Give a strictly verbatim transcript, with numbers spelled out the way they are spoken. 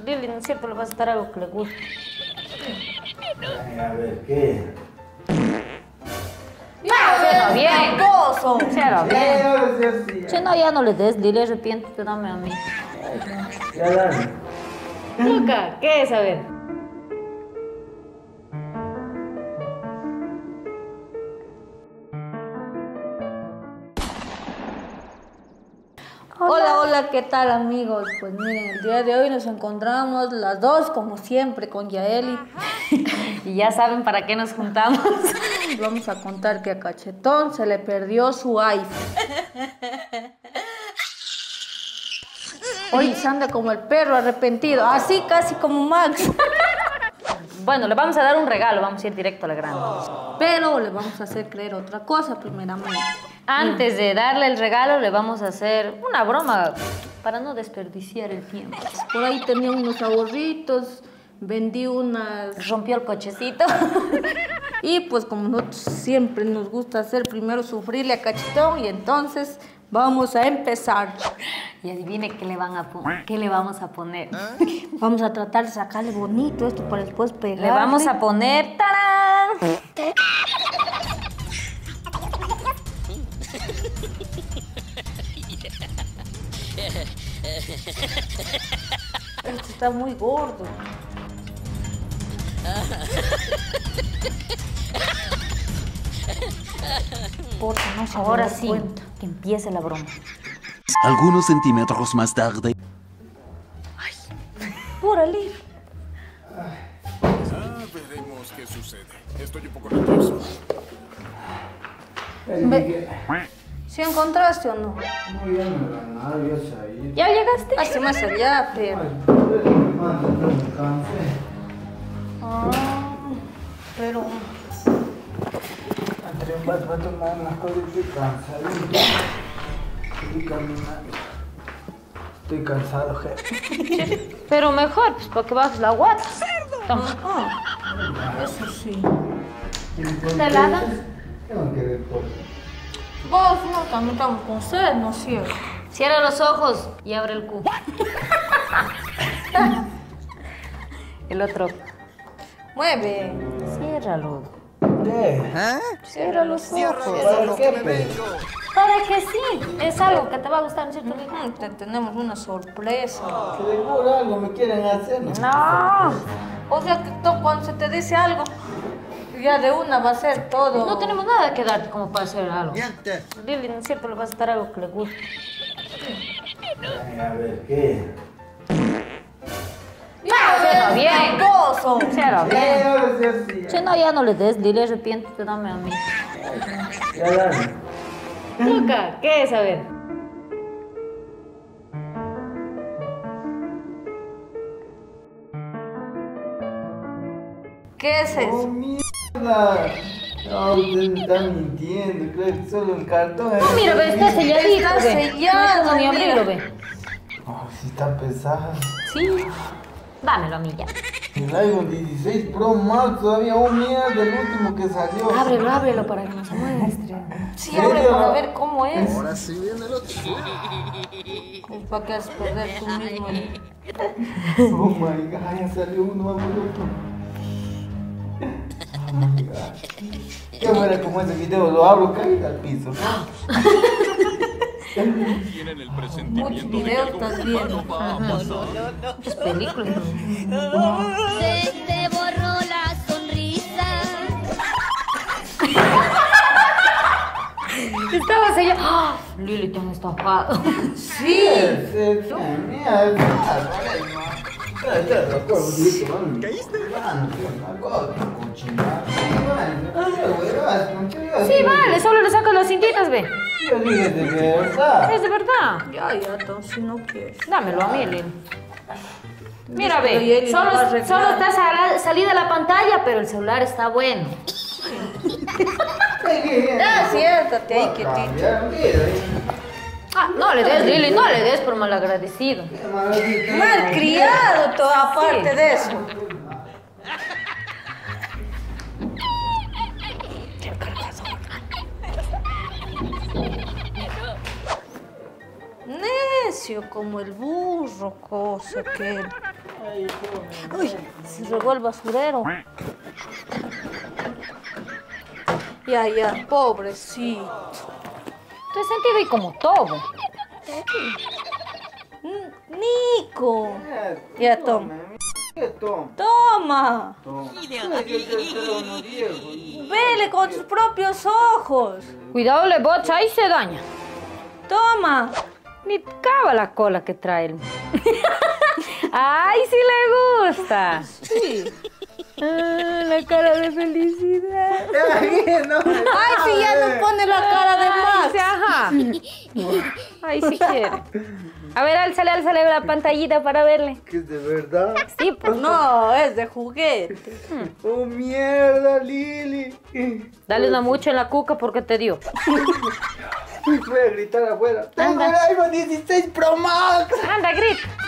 Lili, ¿no es cierto? Le vas a dar algo que le guste. Ay, a ver, ¿qué? Ya, bien. Gozo. Cero, Sí, bien. ahora sí, así. Si no, ya no le des, dile, arrepiéntete, dame a mí. Ya dale. Luca, ¿qué es? A ver. Hola, hola, ¿qué tal, amigos? Pues miren, el día de hoy nos encontramos las dos, como siempre, con Yaeli. Y ya saben para qué nos juntamos. Vamos a contar que a Cachetón se le perdió su iPhone. Hoy se anda como el perro arrepentido, así casi como Max. Bueno, le vamos a dar un regalo, vamos a ir directo a la grande. Pero le vamos a hacer creer otra cosa primeramente. Antes de darle el regalo, le vamos a hacer una broma para no desperdiciar el tiempo. Por ahí tenía unos ahorritos, vendí unas... Rompió el cochecito. Y pues como nosotros siempre nos gusta hacer primero sufrirle a Cachetón, y entonces vamos a empezar. Y adivine qué le van a poner, qué le vamos a poner. Vamos a tratar de sacarle bonito esto para después pegarle. Le vamos a poner ¡tarán! Este está muy gordo. Porque no se Ahora sí, cuenta. Que empiece la broma. Algunos centímetros más tarde. Ay, ¡pórale! Ah, veremos qué sucede. Estoy un poco nervioso. Ve. ¿Sí encontraste o no? No, ya me la nada, ya se ha ido. ¿Ya llegaste? Hace más allá, pero... Ay, pero me manda, no me cansé. Ah, pero... Entre un vato, vato, me dan las cosas, estoy cansadito. Estoy caminando. Estoy cansado, jefe. Pero mejor, pues, para que bajes la guata. Toma. Ah, eso sí. ¿Te helada? Tengo que deportar. Vos no, también estamos con sed, ¿no es cierto? Cierra los ojos y abre el culo. El otro. Mueve. Ciérralo. ¿Qué? Cierra los ojos. ¿Para qué, pe? Para que sí, es algo que te va a gustar, ¿no es cierto? Mm, te tenemos una sorpresa. Que seguro algo me quieren hacer, ¿no? No. O sea que tú, cuando se te dice algo, ya de una va a ser todo. No tenemos nada que darte como para hacer algo. Lili, ¿no es cierto? Le vas a dar algo que le guste. Ay, a ver, ¿qué? Cero, bien. Gozo. Cero, Sí, bien. ahora sí, así. Si no, ya no le des, dile, arrepiéntete, dame a mí. Ya dale. Luca, ¿qué es? A ver. ¿Qué es ¡Oh, eso? mierda! No, usted me está mintiendo, creo que solo un cartón. No, mira, ve, está selladito, Está ve. sellado, No tengo ni mira. abrirlo, ve. Oh, sí está pesado. Sí. Dámelo a mí ya. El iPhone dieciséis Pro Max todavía, oh mierda, el último que salió. Ábrelo, ábrelo para que nos muestre. Sí, ¿En abre serio? para ver cómo es. Ahora sí viene lo chido. Pues para que haces perder tú mismo. Oh my god, ya salió uno, vamos otro. Oh my god. Qué buena como ese video, lo abro, cae al piso. Tienen el presentimiento Muchos de que videos algo estás malo viendo. va a pasar. Muchas películas. Se te borró la sonrisa. Estaba sellado. ¡Ah! Lili, te han estafado. Sí. Mira, ¿caíste? Sí, vale, solo le sacas las cintitas, ve. Yo dije de verdad. Es de verdad. Ya, ya, entonces si no quieres. Dámelo a mí, Lili. Mira, Pero ve, Yeli solo, lo va a arreglar. solo está sala- salida la pantalla, pero el celular está bueno. Ya, siéntate ahí quietito. Ah, no le des, Lili, no le des por malagradecido. Mal criado, todo aparte Sí. de eso. Necio como el burro, cosa que... Uy, se regó el basurero. Ya, ya, pobrecito. Te he sentido ahí como todo. Nico. Ya, toma. ¿Qué toma? Toma. Toma. Vele con tus propios ojos. Cuidado, le bocha, ahí se daña. Toma. Ni cava la cola que trae él. ¡Ay, sí le gusta! Sí. Ah, la cara de felicidad. No, Ay, si ya no pone la cara de Ay, Max. sí, ajá. Ay, sí quiere. A ver, álzale, álzale la pantallita para verle. que es de verdad. Sí, pues. No, es de juguete. Oh, mierda, Lili. Dale una mucho en la cuca porque te dio. Voy a gritar afuera. Tengo Anda. el iPhone dieciséis Pro Max. Anda, grita.